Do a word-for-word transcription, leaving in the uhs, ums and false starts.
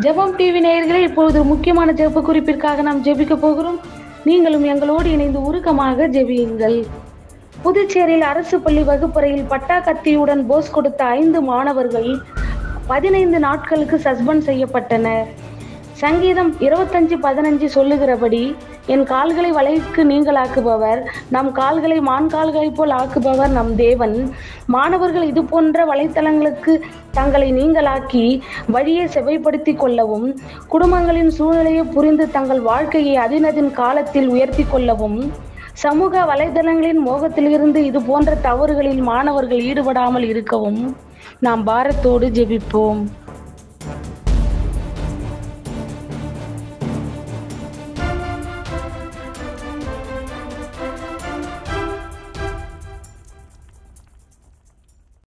ஜெபம் டிவி நேயர்களே, இப்பொழுது முக்கியமான ஜெப குறிப்பிற்காக நாம் ஜெபிக்க போகிறோம். நீங்களும் எங்களோடு இணைந்து உருக்கமாக ஜெபியுங்கள். புதுச்சேரியில் அரசு பள்ளி வகுப்பறையில் பட்டா கத்தியுடன் போஸ் கொடுத்த ஐந்து மாணவர்கள் பதினைந்து நாட்களுக்கு சஸ்பெண்ட் செய்யப்பட்டனர். சங்கீதம் இருபத்தஞ்சு பதினஞ்சு சொல்லுகிறபடி, என் கால்களை வலைக்கு நீங்களாக்குபவர், நம் கால்களை மான் கால்களை போல் ஆக்குபவர் நம் தேவன். மாணவர்கள் இது போன்ற வலைத்தளங்களுக்கு தங்களை நீங்களாக்கி வழியை செவைப்படுத்தி கொள்ளவும், குடும்பங்களின் சூழ்நிலையை புரிந்து தங்கள் வாழ்க்கையை அதினதின் காலத்தில் உயர்த்தி கொள்ளவும், சமூக வலைதளங்களின் மோகத்திலிருந்து இது போன்ற தவறுகளில் மாணவர்கள் ஈடுபடாமல் இருக்கவும் நாம் பாரத்தோடு ஜெபிப்போம்.